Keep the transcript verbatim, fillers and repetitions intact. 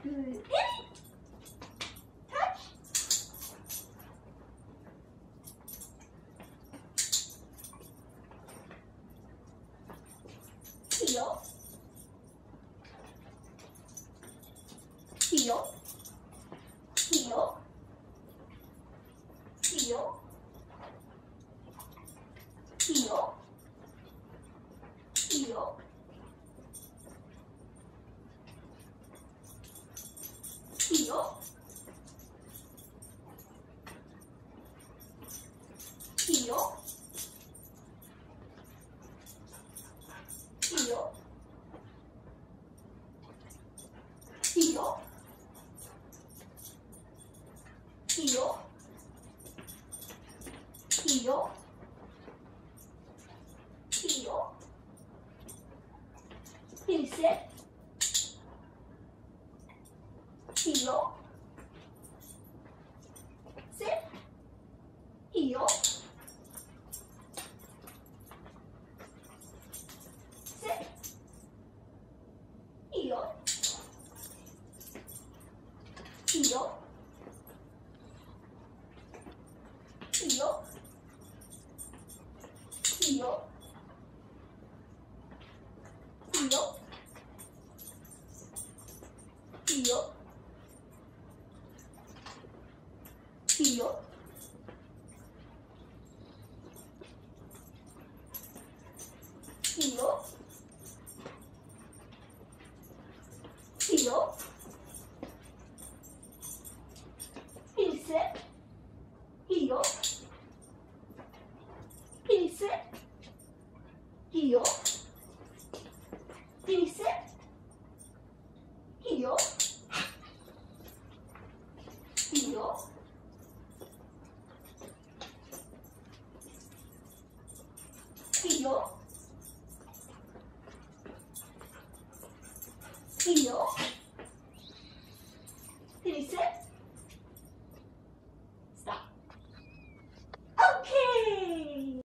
Good. In. Touch. Heel. Heel. Heel. Heel. Heel. Heel. Heel. Heel. Heel. Heel. Heel. Heel. Heel. Pince. Heel. Sit. Heel. Sit. Heel. Heel. Heel. Heel. Heel. Heel. Heel. Heel. Heel. Pince. Heel. Pince. Heel. Pince. Heel. Heel. Heel. Heel. Pince.